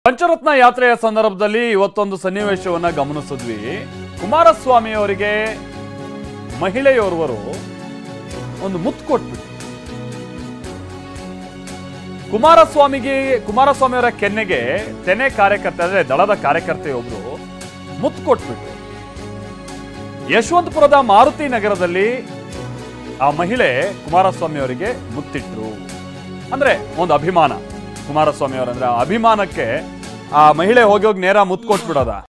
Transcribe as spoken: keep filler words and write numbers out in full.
ಪಂಚರತ್ನ ಯಾತ್ರೆಯ ಸಂದರ್ಭದಲ್ಲಿ ಇವತ್ತೊಂದು ಸನ್ನಿವೇಶವನ್ನ ಗಮನಿಸಿದ್ವಿ. ಕುಮಾರಸ್ವಾಮಿ ಅವರಿಗೆ ಮಹಿಳೆಯೋರ್ವರು ಒಂದು ಮುತ್ತು ಕೊಟ್ಬಿಟ್ಟು ಕುಮಾರಸ್ವಾಮಿಗೆ ಕುಮಾರಸ್ವಾಮಿ ಅವರ ಕೆನ್ನೆಗೆ ತೆನೆ ಕಾರ್ಯಕರ್ತೆ ಅಂದ್ರೆ ದಳದ ಕಾರ್ಯಕರ್ತೆಯೊಬ್ರು ಮುತ್ತು ಕೊಟ್ಬಿಟ್ಟು ಯಶವಂತಪುರದ ಮಾರುತಿ ನಗರದಲ್ಲಿ ಆ ಮಹಿಳೆ ಕುಮಾರಸ್ವಾಮಿ ಅವರಿಗೆ ಮುತ್ತಿಟ್ರು. ಅಂದ್ರೆ ಒಂದು ಅಭಿಮಾನ, ಕುಮಾರಸ್ವಾಮಿ ಅವರಂದ್ರೆ ಅಭಿಮಾನಕ್ಕೆ ಆ ಮಹಿಳೆ ಹೋಗಿ ಹೋಗಿ ನೇರ ಮುತ್ತು ಕೊಟ್ಬಿಡೋದ.